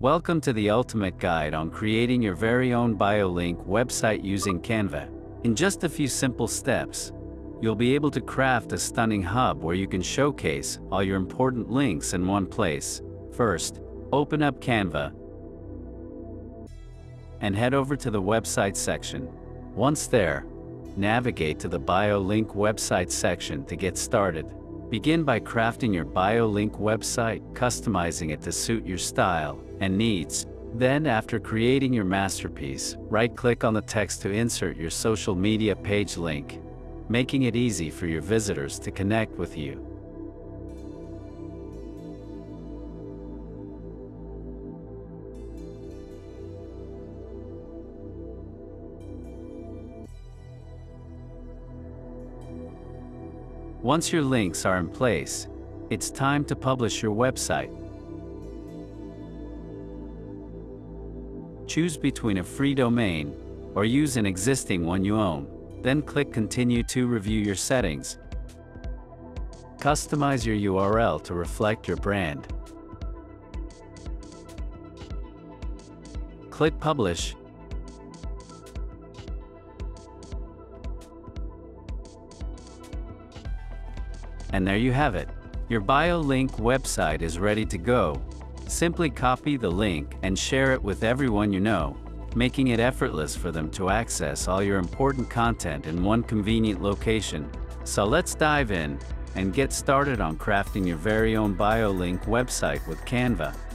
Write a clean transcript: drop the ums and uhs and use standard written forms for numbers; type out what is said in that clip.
Welcome to the ultimate guide on creating your very own bio-link website using Canva. In just a few simple steps, you'll be able to craft a stunning hub where you can showcase all your important links in one place. First, open up Canva and head over to the website section. Once there, navigate to the bio-link website section to get started. Begin by crafting your bio-link website, customizing it to suit your style and needs. Then, after creating your masterpiece, right-click on the text to insert your social media page link, making it easy for your visitors to connect with you. Once your links are in place, it's time to publish your website. Choose between a free domain or use an existing one you own. Then click Continue to review your settings. Customize your URL to reflect your brand. Click Publish. And there you have it. Your bio-link website is ready to go. Simply copy the link and share it with everyone you know, making it effortless for them to access all your important content in one convenient location. So let's dive in and get started on crafting your very own bio-link website with Canva.